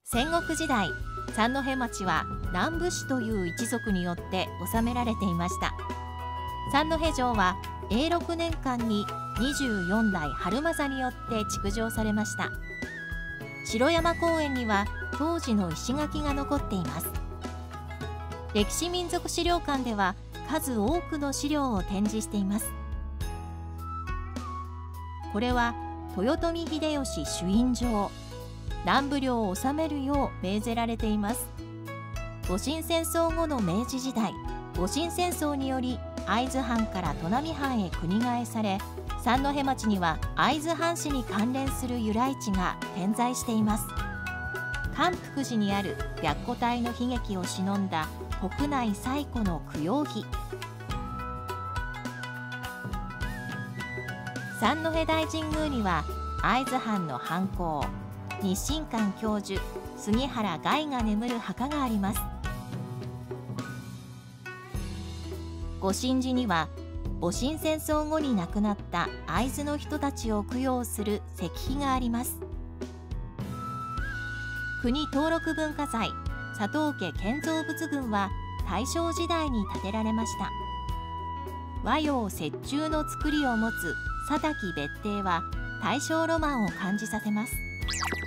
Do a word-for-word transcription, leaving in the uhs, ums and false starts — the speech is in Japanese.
戦国時代、三戸町は南部氏という一族によって治められていました。三戸城は永禄年間ににじゅうよんだい春政によって築城されました。城山公園には当時の石垣が残っています。歴史民族資料館では数多くの資料を展示しています。これは豊臣秀吉朱印状。南部領を治めるよう命ぜられています。戊辰戦争後の明治時代、戊辰戦争により会津藩から砺波藩へ国替えされ、三戸町には会津藩士に関連する由来地が点在しています。関福寺にある白虎隊の悲劇を偲んだ国内最古の供養碑。三戸大神宮には会津藩の藩校、日進館教授杉原凱が眠る墓があります。御神寺には戊辰戦争後に亡くなった会津の人たちを供養する石碑があります。国登録文化財佐藤家建造仏群は大正時代に建てられました。和洋折衷の造りを持つ佐滝別邸は大正ロマンを感じさせます。